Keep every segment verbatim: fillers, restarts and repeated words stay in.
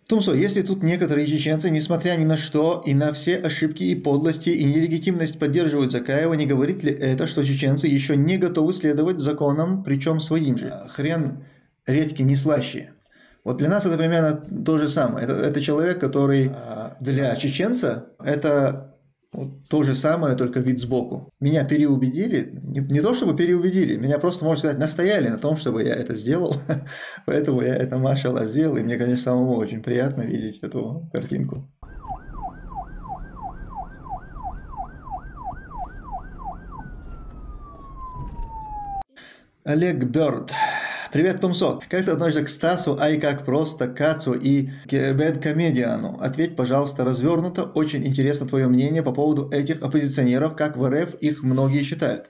Тумсо, если тут некоторые чеченцы, несмотря ни на что, и на все ошибки и подлости, и нелегитимность поддерживают Закаева, не говорит ли это, что чеченцы еще не готовы следовать законам, причем своим же? Хрен редьки не слаще. Вот для нас это примерно то же самое. Это, это человек, который для чеченца это вот то же самое, только вид сбоку. Меня переубедили, не, не то чтобы переубедили, меня просто, можно сказать, настояли на том, чтобы я это сделал. Поэтому я это, машалла, сделал, и мне, конечно, самому очень приятно видеть эту картинку. Олег Бёрд. Привет, Тумсо. Как ты относишься к Стасу, ай как просто, Кацу и Бэдкомедиану? Ответь, пожалуйста, развернуто. Очень интересно твое мнение по поводу этих оппозиционеров, как в РФ их многие считают.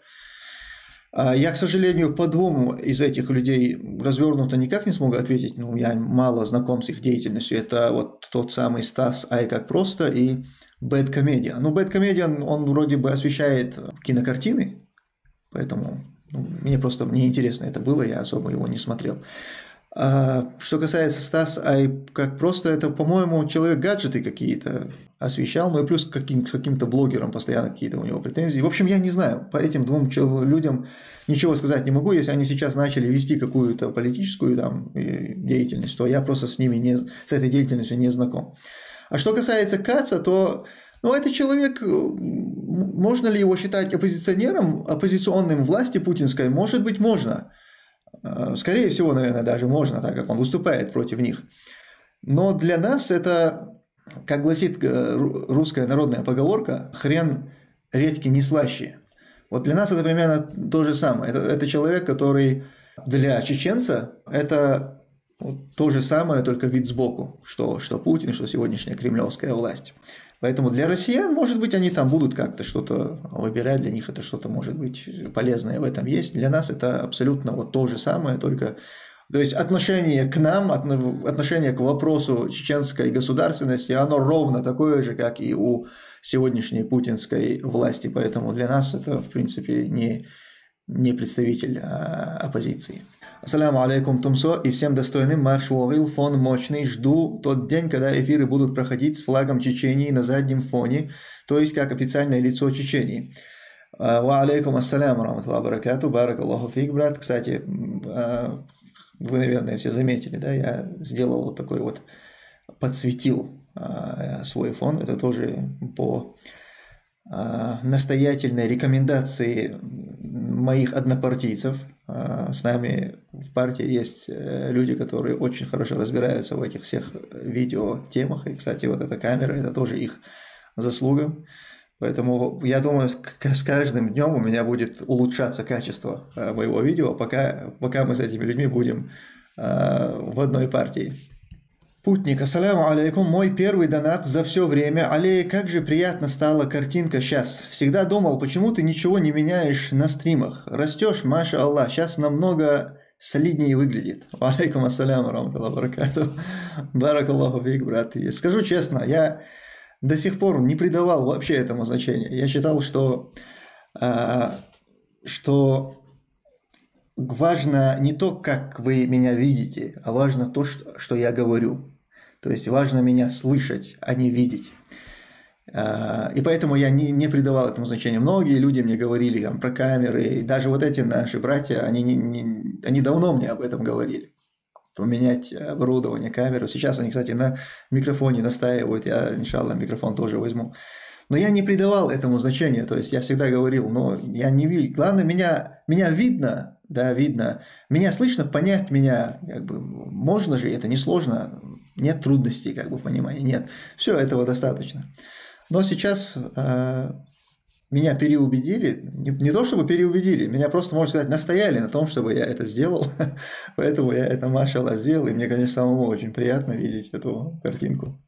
Я, к сожалению, по двум из этих людей развернуто никак не смогу ответить. Ну, я мало знаком с их деятельностью. Это вот тот самый Стас, ай как просто, и Бэдкомедиан. Ну, Бэдкомедиан, он вроде бы освещает кинокартины, поэтому... Ну, мне просто неинтересно это было, я особо его не смотрел. А, что касается Стас, ай как просто, это, по-моему, человек гаджеты какие-то освещал, ну и плюс каким- каким-то блогерам постоянно какие-то у него претензии. В общем, я не знаю, по этим двум людям ничего сказать не могу. Если они сейчас начали вести какую-то политическую там деятельность, то я просто с ними не, с этой деятельностью не знаком. А что касается Каца, то... Ну, это человек, можно ли его считать оппозиционером, оппозиционным власти путинской? Может быть, можно. Скорее всего, наверное, даже можно, так как он выступает против них. Но для нас это, как гласит русская народная поговорка, хрен редьки не слаще. Вот для нас это примерно то же самое. Это, это человек, который для чеченца это вот то же самое, только вид сбоку, что, что Путин, что сегодняшняя кремлевская власть. Поэтому для россиян, может быть, они там будут как-то что-то выбирать, для них это что-то, может быть, полезное в этом есть. Для нас это абсолютно вот то же самое, только... То есть отношение к нам, отношение к вопросу чеченской государственности, оно ровно такое же, как и у сегодняшней путинской власти. Поэтому для нас это, в принципе, не, не представитель а, оппозиции. Ассаляму алейкум, Тумсо, и всем достойным марш Уорил, фон мощный, жду тот день, когда эфиры будут проходить с флагом Чечении на заднем фоне, то есть как официальное лицо Чечении. Ва алейкум ассаляму раматлаху баракату, барак Аллаху фик, брат. Кстати, вы, наверное, все заметили, да, я сделал вот такой вот, подсветил свой фон, это тоже по настоятельной рекомендации моих однопартийцев. С нами в партии есть люди, которые очень хорошо разбираются в этих всех видеотемах. И, кстати, вот эта камера, это тоже их заслуга. Поэтому я думаю, с каждым днем у меня будет улучшаться качество моего видео, пока, пока мы с этими людьми будем в одной партии. Путник, ассаляму алейкум, мой первый донат за все время. Алей, как же приятно стала картинка сейчас. Всегда думал, почему ты ничего не меняешь на стримах. Растешь, маша Аллах, сейчас намного солиднее выглядит. Алейкум ассаляму рамталлаху баракату. Барак Аллаху фик, брат. Скажу честно, я до сих пор не придавал вообще этому значения. Я считал, что, э, что важно не то, как вы меня видите, а важно то, что, что я говорю. То есть важно меня слышать, а не видеть. И поэтому я не, не придавал этому значения. Многие люди мне говорили там, про камеры, и даже вот эти наши братья, они, не, не, они давно мне об этом говорили. Поменять оборудование, камеру. Сейчас они, кстати, на микрофоне настаивают, я, иншаллах, микрофон тоже возьму. Но я не придавал этому значения, то есть я всегда говорил, но я не вижу. Главное, меня, меня видно, да, видно. Меня слышно, понять меня, как бы, можно же, это несложно. Нет трудностей, как бы, в понимании, нет. Все, этого достаточно. Но сейчас э, меня переубедили, не, не то чтобы переубедили, меня просто, можно сказать, настояли на том, чтобы я это сделал. Поэтому я это, машалла, сделал, и мне, конечно, самому очень приятно видеть эту картинку.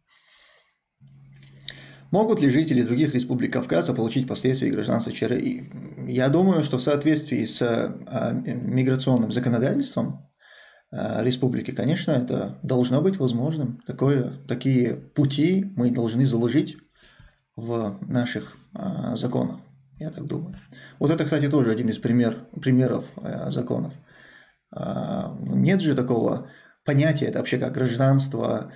Могут ли жители других республик Кавказа получить последствия гражданства ЧРИ? Я думаю, что в соответствии с э, миграционным законодательством республики, конечно, это должно быть возможным. Такое, такие пути мы должны заложить в наших а, законах, я так думаю. Вот это, кстати, тоже один из пример, примеров а, законов. А, нет же такого понятия, это вообще как гражданство.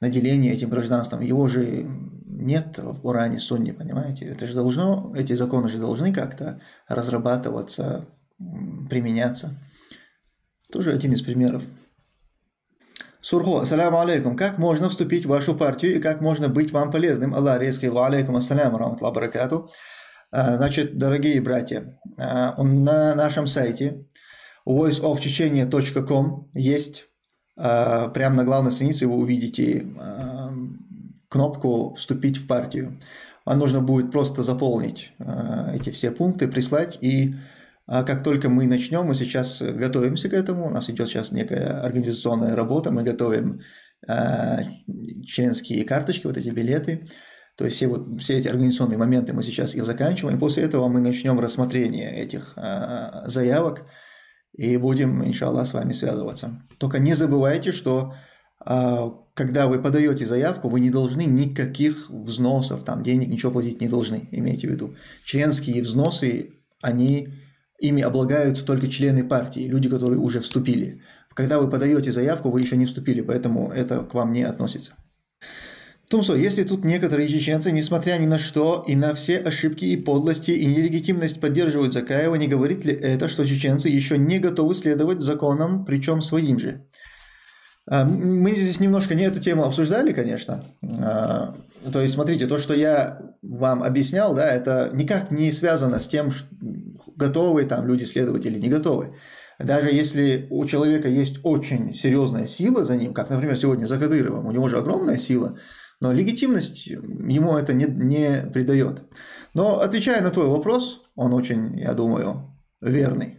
наделение этим гражданством, его же нет в Коране, Сунне, понимаете? Это же должно, эти законы же должны как-то разрабатываться, применяться. Тоже один из примеров. Сурхо, ассаляму алейкум. Как можно вступить в вашу партию и как можно быть вам полезным? Аллах резкий, ва алейкум ассаляму рахматуллахи баракату. Значит, дорогие братья, на нашем сайте voice of chechenia точка ком есть, прямо на главной странице вы увидите кнопку «Вступить в партию». Вам нужно будет просто заполнить эти все пункты, прислать, и как только мы начнем, мы сейчас готовимся к этому, у нас идет сейчас некая организационная работа, мы готовим членские карточки, вот эти билеты, то есть все, вот, все эти организационные моменты мы сейчас их заканчиваем, и после этого мы начнем рассмотрение этих заявок и будем, иншаллах, с вами связываться. Только не забывайте, что когда вы подаете заявку, вы не должны никаких взносов, там, денег, ничего платить не должны, имейте в виду. Членские взносы, они, ими облагаются только члены партии, люди, которые уже вступили. Когда вы подаете заявку, вы еще не вступили, поэтому это к вам не относится. Тумсо, если тут некоторые чеченцы, несмотря ни на что, и на все ошибки и подлости, и нелегитимность поддерживают Закаева, не говорит ли это, что чеченцы еще не готовы следовать законам, причем своим же? Мы здесь немножко не эту тему обсуждали, конечно. То есть, смотрите, то, что я вам объяснял, да, это никак не связано с тем, готовы там люди следовать или не готовы. Даже если у человека есть очень серьезная сила за ним, как, например, сегодня за Кадыровым, у него же огромная сила, но легитимность ему это не, не придает. Но отвечая на твой вопрос, он очень, я думаю, верный.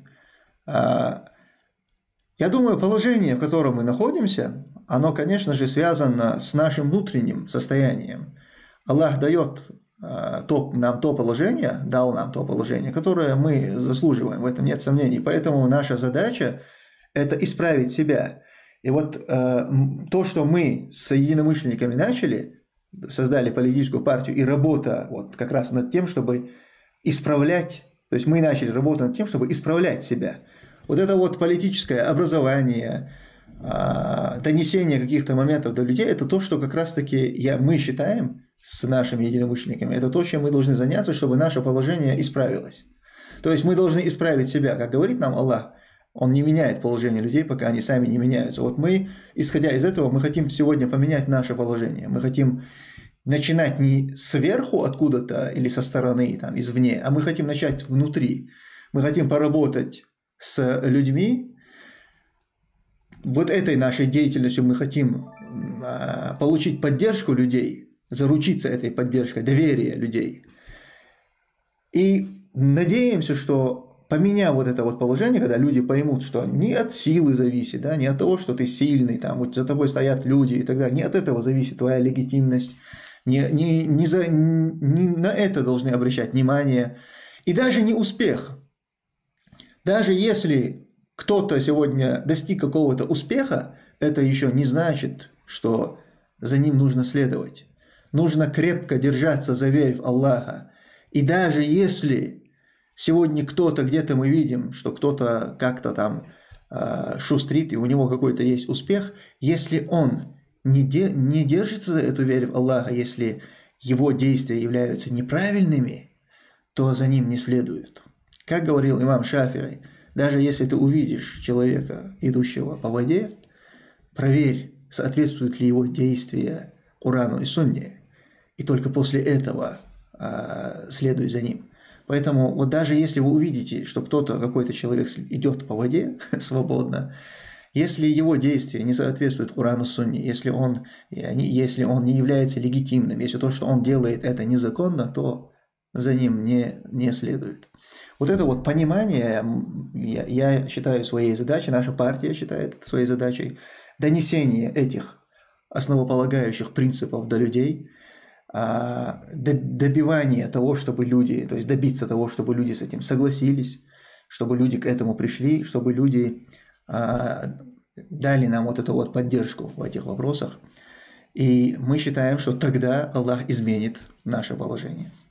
Я думаю, положение, в котором мы находимся, оно, конечно же, связано с нашим внутренним состоянием. Аллах дает то, нам то положение, дал нам то положение, которое мы заслуживаем, в этом нет сомнений. Поэтому наша задача – это исправить себя. И вот э, то, что мы с единомышленниками начали, создали политическую партию, и работа вот как раз над тем, чтобы исправлять, то есть мы начали работу над тем, чтобы исправлять себя. Вот это вот политическое образование, э, донесение каких-то моментов до людей, это то, что как раз-таки я, мы считаем с нашими единомышленниками, это то, чем мы должны заняться, чтобы наше положение исправилось. То есть мы должны исправить себя, как говорит нам Аллах. Он не меняет положение людей, пока они сами не меняются. Вот мы, исходя из этого, мы хотим сегодня поменять наше положение. Мы хотим начинать не сверху откуда-то или со стороны, там, извне, а мы хотим начать внутри. Мы хотим поработать с людьми. Вот этой нашей деятельностью мы хотим получить поддержку людей, заручиться этой поддержкой, доверие людей. И надеемся, что поменяв вот это вот положение, когда люди поймут, что не от силы зависит, да, не от того, что ты сильный, там, вот за тобой стоят люди и так далее, не от этого зависит твоя легитимность, не, не, не, за, не на это должны обращать внимание, и даже не успех. Даже если кто-то сегодня достиг какого-то успеха, это еще не значит, что за ним нужно следовать. Нужно крепко держаться за веру в Аллаха. И даже если сегодня кто-то, где-то мы видим, что кто-то как-то там э, шустрит, и у него какой-то есть успех, если он не, де, не держится за эту веру в Аллаха, если его действия являются неправильными, то за ним не следует. Как говорил имам Шафи'и, даже если ты увидишь человека, идущего по воде, проверь, соответствуют ли его действия Корану и Сунне, и только после этого э, следуй за ним. Поэтому вот даже если вы увидите, что кто-то, какой-то человек идет по воде свободно, если его действия не соответствуют Корану и Сунне, если он, если он не является легитимным, если то, что он делает, это незаконно, то за ним не, не следует. Вот это вот понимание, я, я считаю своей задачей, наша партия считает своей задачей, донесение этих основополагающих принципов до людей, добивание того, чтобы люди, то есть добиться того, чтобы люди с этим согласились, чтобы люди к этому пришли, чтобы люди дали нам вот эту вот поддержку в этих вопросах. И мы считаем, что тогда Аллах изменит наше положение.